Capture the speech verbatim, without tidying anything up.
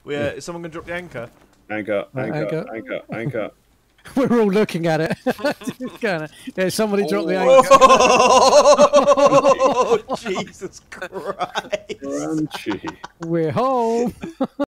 We, uh, is someone going to drop the anchor? Anchor, Right, anchor, anchor. anchor, anchor. We're all looking at it. Kinda- yeah, somebody dropped the Oh, anchor. oh Jesus Christ. Crunchy. We're home.